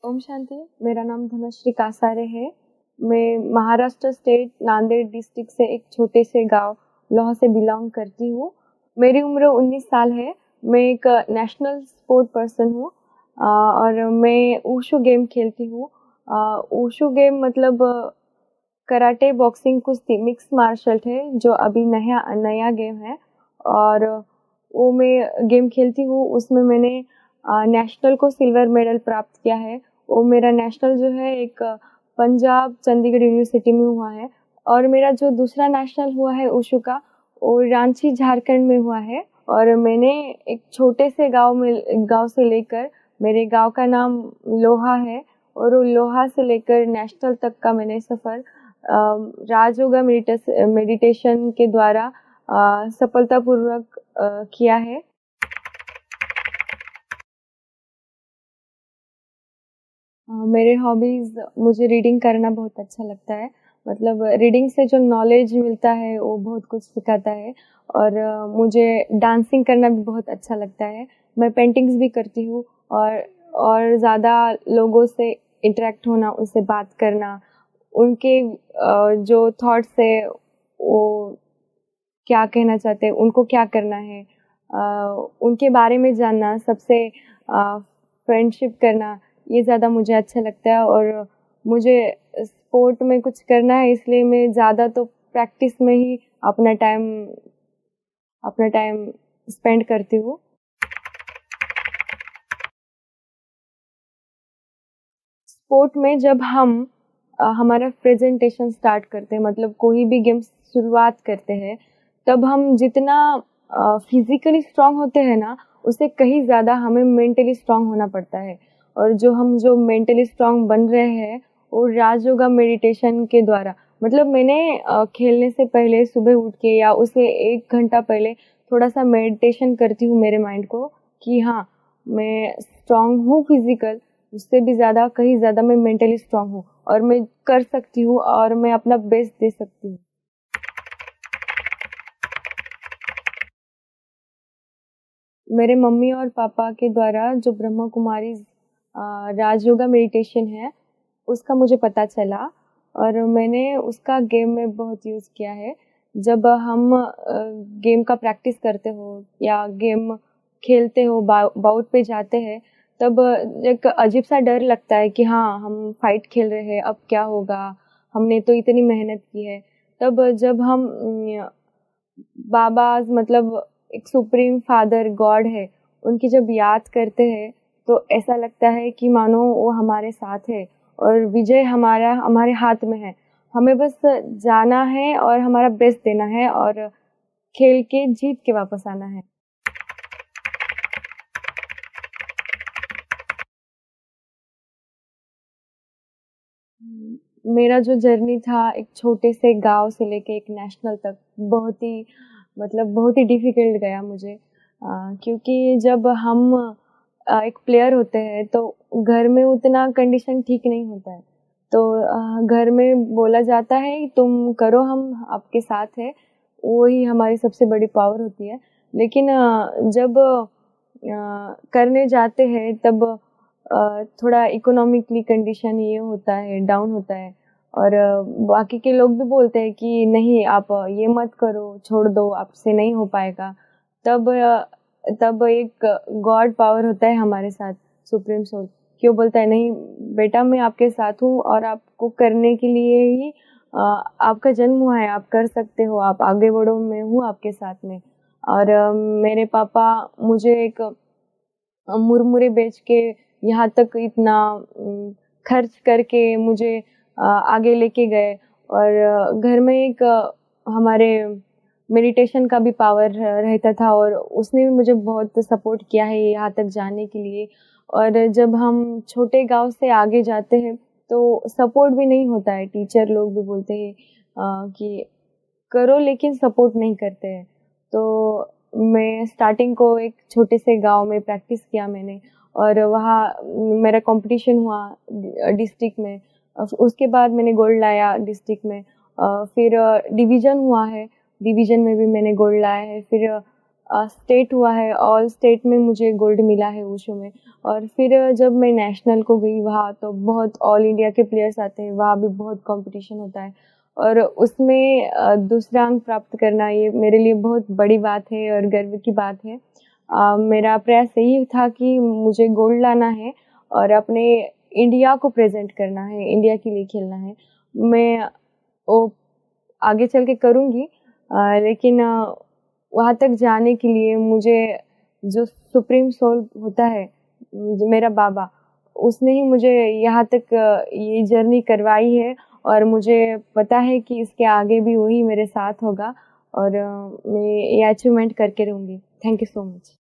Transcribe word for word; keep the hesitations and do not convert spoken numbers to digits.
ओम शांति। मेरा नाम धनश्री कासारे है। मैं महाराष्ट्र स्टेट नांदेड़ डिस्ट्रिक्ट से एक छोटे से गांव लोहा से बिलोंग करती हूँ। मेरी उम्र उन्नीस साल है। मैं एक नेशनल स्पोर्ट पर्सन हूँ और मैं ऊशु गेम खेलती हूँ। ऊशु गेम मतलब कराटे, बॉक्सिंग, कुश्ती मिक्स मार्शल है जो अभी नया नया गेम है और वो मैं गेम खेलती हूँ। उसमें मैंने नेशनल को सिल्वर मेडल प्राप्त किया है। वो मेरा नेशनल जो है एक पंजाब चंडीगढ़ यूनिवर्सिटी में हुआ है और मेरा जो दूसरा नेशनल हुआ है ऊशु का, वो रांची झारखंड में हुआ है। और मैंने एक छोटे से गांव में गांव से लेकर, मेरे गांव का नाम लोहा है और वो लोहा से लेकर नेशनल तक का मैंने सफ़र राजयोगा मेडिटेशन के द्वारा सफलतापूर्वक किया है। मेरे हॉबीज़, मुझे रीडिंग करना बहुत अच्छा लगता है। मतलब रीडिंग से जो नॉलेज मिलता है वो बहुत कुछ सिखाता है। और मुझे डांसिंग करना भी बहुत अच्छा लगता है। मैं पेंटिंग्स भी करती हूँ और और ज़्यादा लोगों से इंटरेक्ट होना, उनसे बात करना, उनके जो थॉट्स है वो क्या कहना चाहते हैं, उनको क्या करना है, उनके बारे में जानना, सबसे फ्रेंडशिप करना, ये ज़्यादा मुझे अच्छा लगता है। और मुझे स्पोर्ट में कुछ करना है, इसलिए मैं ज़्यादा तो प्रैक्टिस में ही अपना टाइम अपना टाइम स्पेंड करती हूँ। स्पोर्ट में जब हम आ, हमारा प्रेजेंटेशन स्टार्ट करते हैं, मतलब कोई भी गेम शुरुआत करते हैं, तब हम जितना फिजिकली स्ट्रांग होते हैं ना, उससे कहीं ज़्यादा हमें मेंटली स्ट्रांग होना पड़ता है। और जो हम जो मेंटली स्ट्रांग बन रहे हैं वो राजयोगा मेडिटेशन के द्वारा। मतलब मैंने खेलने से पहले सुबह उठ के या उसे एक घंटा पहले थोड़ा सा मेडिटेशन करती हूँ मेरे माइंड को कि हाँ, मैं स्ट्रांग हूँ फिजिकल, उससे भी ज़्यादा, कहीं ज़्यादा मैं मेंटली स्ट्रांग हूँ और मैं कर सकती हूँ और मैं अपना बेस्ट दे सकती हूँ। मेरे मम्मी और पापा के द्वारा जो ब्रह्मा कुमारी राजयोगा मेडिटेशन है, उसका मुझे पता चला और मैंने उसका गेम में बहुत यूज़ किया है। जब हम गेम का प्रैक्टिस करते हो या गेम खेलते हो, बाउट पे जाते हैं, तब एक अजीब सा डर लगता है कि हाँ, हम फाइट खेल रहे हैं, अब क्या होगा, हमने तो इतनी मेहनत की है। तब जब हम बाबा, मतलब एक सुप्रीम फादर गॉड है, उनकी जब याद करते हैं तो ऐसा लगता है कि मानो वो हमारे साथ है और विजय हमारा हमारे हाथ में है। हमें बस जाना है और हमारा बेस्ट देना है और खेल के जीत के वापस आना है। मेरा जो जर्नी था एक छोटे से गांव से लेके एक नेशनल तक, बहुत ही मतलब बहुत ही डिफ़िकल्ट गया मुझे। आ, क्योंकि जब हम आ, एक प्लेयर होते हैं तो घर में उतना कंडीशन ठीक नहीं होता है। तो आ, घर में बोला जाता है तुम करो, हम आपके साथ है, वही हमारी सबसे बड़ी पावर होती है। लेकिन आ, जब आ, करने जाते हैं तब आ, थोड़ा इकोनॉमिकली कंडीशन ये होता है, डाउन होता है और बाकी के लोग भी बोलते हैं कि नहीं, आप ये मत करो, छोड़ दो, आपसे नहीं हो पाएगा। तब तब एक गॉड पावर होता है हमारे साथ, सुप्रीम सोल, क्यों बोलता है नहीं बेटा, मैं आपके साथ हूँ और आपको करने के लिए ही आ, आपका जन्म हुआ है, आप कर सकते हो, आप आगे बढ़ो, मैं हूँ आपके साथ में। और आ, मेरे पापा मुझे एक मुरमुरे बेच के यहाँ तक इतना खर्च करके मुझे आगे लेके गए और घर में एक हमारे मेडिटेशन का भी पावर रहता था और उसने भी मुझे बहुत सपोर्ट किया है यहाँ तक जाने के लिए। और जब हम छोटे गांव से आगे जाते हैं तो सपोर्ट भी नहीं होता है, टीचर लोग भी बोलते हैं कि करो, लेकिन सपोर्ट नहीं करते हैं। तो मैं स्टार्टिंग को एक छोटे से गांव में प्रैक्टिस किया मैंने और वहाँ मेरा कंपटीशन हुआ डिस्ट्रिक्ट में। उसके बाद मैंने गोल्ड लाया डिस्ट्रिक्ट में, फिर डिवीज़न हुआ है, डिवीज़न में भी मैंने गोल्ड लाया है। फिर स्टेट हुआ है, ऑल स्टेट में मुझे गोल्ड मिला है वुशु में। और फिर जब मैं नेशनल को गई वहाँ तो बहुत ऑल इंडिया के प्लेयर्स आते हैं, वहाँ भी बहुत कंपटीशन होता है और उसमें दूसरा अंक प्राप्त करना ये मेरे लिए बहुत बड़ी बात है और गर्व की बात है। आ, मेरा प्रयास यही था कि मुझे गोल्ड लाना है और अपने इंडिया को प्रेजेंट करना है, इंडिया के लिए खेलना है। मैं वो आगे चल के करूँगी, लेकिन वहाँ तक जाने के लिए मुझे जो सुप्रीम सोल होता है, मेरा बाबा, उसने ही मुझे यहाँ तक ये जर्नी करवाई है और मुझे पता है कि इसके आगे भी वही मेरे साथ होगा और मैं ये अचीवमेंट करके रहूँगी। Thank you so much.